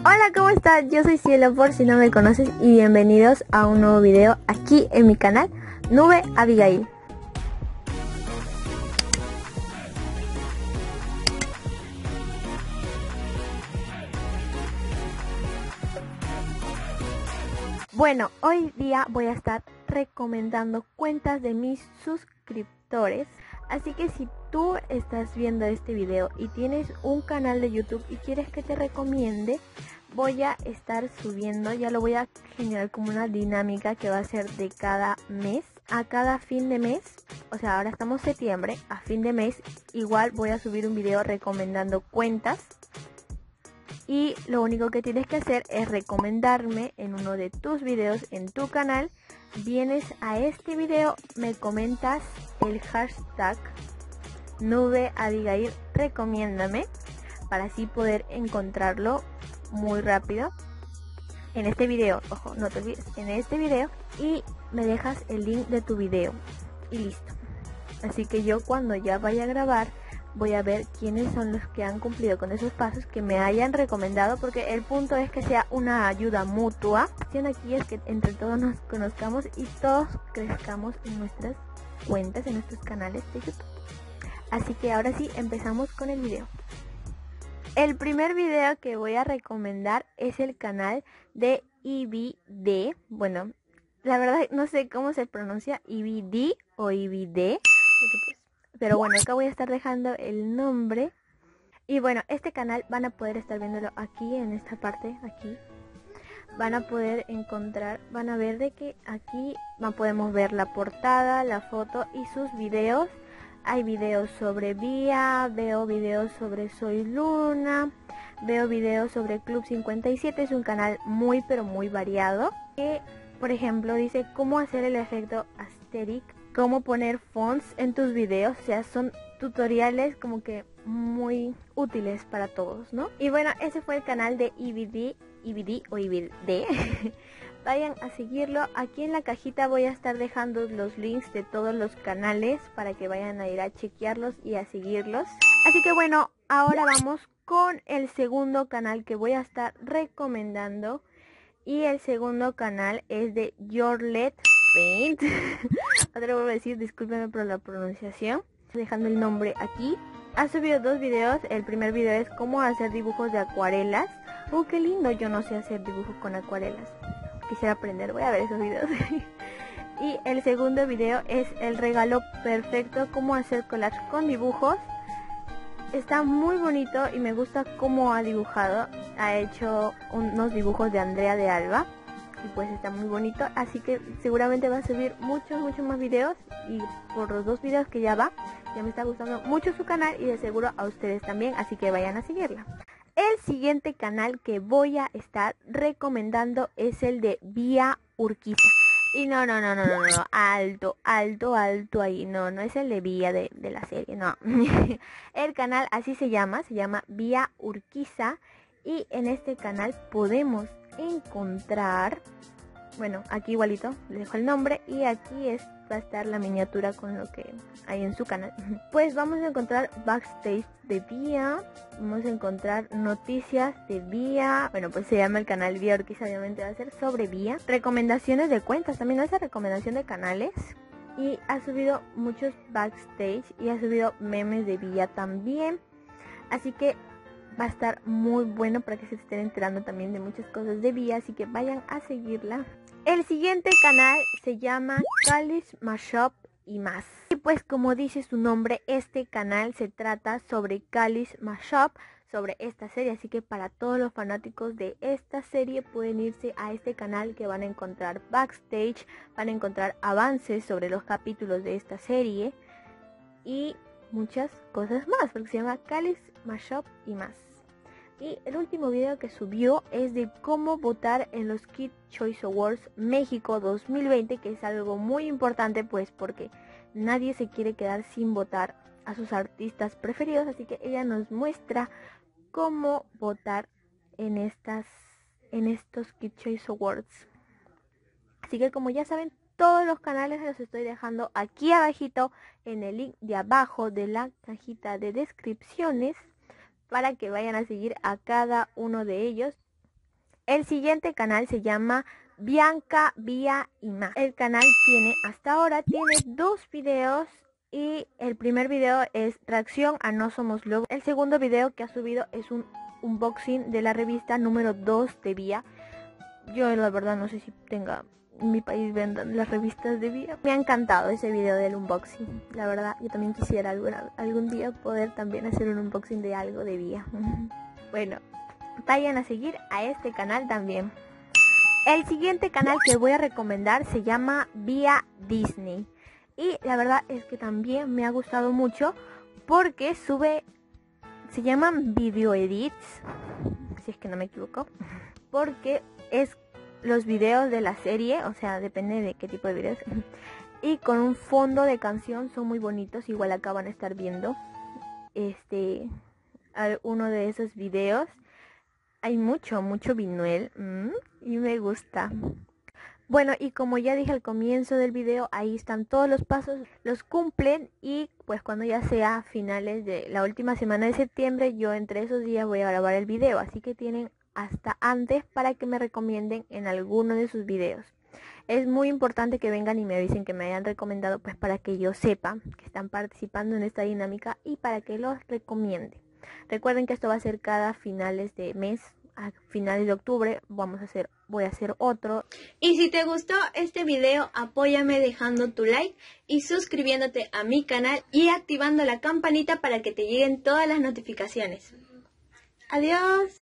Hola, ¿cómo estás? Yo soy Cielo por si no me conoces y bienvenidos a un nuevo video aquí en mi canal Nube Abigail. Bueno, hoy día voy a estar recomendando cuentas de mis suscriptores. Así que si tú estás viendo este video y tienes un canal de YouTube y quieres que te recomiende, voy a estar subiendo, ya lo voy a generar como una dinámica que va a ser de cada mes a cada fin de mes. O sea, ahora estamos septiembre, a fin de mes igual voy a subir un video recomendando cuentas. Y lo único que tienes que hacer es recomendarme en uno de tus videos en tu canal. Vienes a este video, me comentas el hashtag Nube Abigail recomiéndame para así poder encontrarlo muy rápido en este video. Ojo, no te olvides, en este video, y me dejas el link de tu video y listo. Así que yo cuando ya vaya a grabar voy a ver quiénes son los que han cumplido con esos pasos que me hayan recomendado, porque el punto es que sea una ayuda mutua. La cuestión aquí es que entre todos nos conozcamos y todos crezcamos en nuestras cuentas, en nuestros canales de YouTube. Así que ahora sí, empezamos con el video. El primer video que voy a recomendar es el canal de EBD. Bueno, la verdad no sé cómo se pronuncia, EBD o EBD, pero bueno, acá voy a estar dejando el nombre. Y bueno, este canal van a poder estar viéndolo aquí en esta parte, aquí. Van a poder encontrar, van a ver de que aquí podemos ver la portada, la foto y sus videos. Hay videos sobre Vía, veo videos sobre Soy Luna, veo videos sobre Club 57, es un canal muy pero muy variado. Que, por ejemplo, dice cómo hacer el efecto Asterix, cómo poner fonts en tus videos, o sea, son tutoriales como que muy útiles para todos, ¿no? Y bueno, ese fue el canal de EBD o EBD. Vayan a seguirlo. Aquí en la cajita voy a estar dejando los links de todos los canales para que vayan a ir a chequearlos y a seguirlos. Así que bueno, ahora vamos con el segundo canal que voy a estar recomendando. Y el segundo canal es de Your Let's Paint. Otra vez voy a decir, discúlpenme por la pronunciación. Dejando el nombre aquí. Ha subido dos videos. El primer video es cómo hacer dibujos de acuarelas. Qué lindo, yo no sé hacer dibujos con acuarelas. Quisiera aprender, voy a ver esos videos. Y el segundo video es el regalo perfecto, cómo hacer collage con dibujos. Está muy bonito y me gusta cómo ha dibujado. Ha hecho unos dibujos de Andrea de Alba y pues está muy bonito. Así que seguramente va a subir muchos más videos. Y por los dos videos que ya me está gustando mucho su canal y de seguro a ustedes también. Así que vayan a seguirla. El siguiente canal que voy a estar recomendando es el de Vía Urquiza. Y no, alto ahí, no es el de Vía de la serie, no. El canal así se llama Vía Urquiza. Y en este canal podemos encontrar, bueno, aquí igualito, les dejo el nombre y aquí va a estar la miniatura con lo que hay en su canal. Pues vamos a encontrar backstage de Vía, vamos a encontrar noticias de Vía, bueno, pues se llama el canal Vía Urquiza, obviamente va a ser sobre Vía. Recomendaciones de cuentas, también hace recomendación de canales. Y ha subido muchos backstage y ha subido memes de Vía también. Así que va a estar muy bueno para que se estén enterando también de muchas cosas de Vía, así que vayan a seguirla. El siguiente canal se llama Calis Mashup y más. Y pues como dice su nombre, este canal se trata sobre Calis Mashup, sobre esta serie, así que para todos los fanáticos de esta serie pueden irse a este canal que van a encontrar backstage, van a encontrar avances sobre los capítulos de esta serie y muchas cosas más, porque se llama Calis Mashup y más. Y el último video que subió es de cómo votar en los Kids Choice Awards México 2020, que es algo muy importante pues porque nadie se quiere quedar sin votar a sus artistas preferidos, así que ella nos muestra cómo votar en estos Kids Choice Awards. Así que como ya saben, todos los canales los estoy dejando aquí abajito en el link de abajo de la cajita de descripciones, para que vayan a seguir a cada uno de ellos. El siguiente canal se llama Bianca Vía y más. El canal hasta ahora tiene 2 videos y el primer video es reacción a No Somos Lobos. El segundo video que ha subido es un unboxing de la revista número 2 de Vía. Yo la verdad no sé si tenga en mi país vendan las revistas de Vía. Me ha encantado ese video del unboxing. La verdad yo también quisiera algún día poder también hacer un unboxing de algo de Vía. Bueno, vayan a seguir a este canal también. El siguiente canal que voy a recomendar se llama Vía Disney. Y la verdad es que también me ha gustado mucho porque se llaman video edits, si es que no me equivoco, porque es los videos de la serie, o sea, depende de qué tipo de videos, y con un fondo de canción, son muy bonitos. Igual acá van a estar viendo uno de esos videos. Hay mucho vinuel y me gusta. Bueno, y como ya dije al comienzo del video, ahí están todos los pasos, los cumplen, y pues cuando ya sea finales de la última semana de septiembre, yo entre esos días voy a grabar el video, así que tienen hasta antes para que me recomienden en alguno de sus videos. Es muy importante que vengan y me avisen que me hayan recomendado, pues para que yo sepa que están participando en esta dinámica y para que los recomiende. Recuerden que esto va a ser cada finales de mes. A finales de octubre voy a hacer otro. Y si te gustó este video, apóyame dejando tu like y suscribiéndote a mi canal y activando la campanita para que te lleguen todas las notificaciones. Adiós.